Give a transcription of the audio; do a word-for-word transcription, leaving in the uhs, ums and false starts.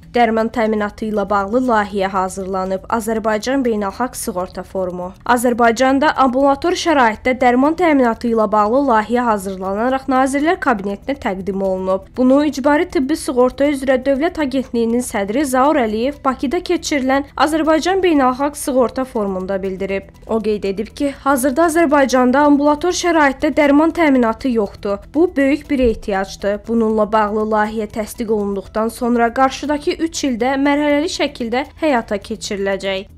Dərman təminatı ilə bağlı layihə hazırlanıb. Azərbaycan Beynəlxalq Sığorta Forumu. Azərbaycanda ambulator şəraitdə dərman təminatı ilə bağlı layihə hazırlanaraq Nazirlər Kabinetinə təqdim olunub. Bunu İcbari Tibbi Sığorta üzrə Dövlət Agentliyinin sədri Zaur Əliyev Bakıda keçirilən Azərbaycan Beynəlxalq Sığorta Forumunda bildirib. O qeyd edib ki, hazırda Azərbaycanda ambulator şəraitdə dərman təminatı yoxdur. Bu böyük bir ehtiyacdır. Bununla bağlı layihə təsdiq olunduqdan sonra qarşıdakı üç ildə mərhələli şəkildə həyata keçiriləcək.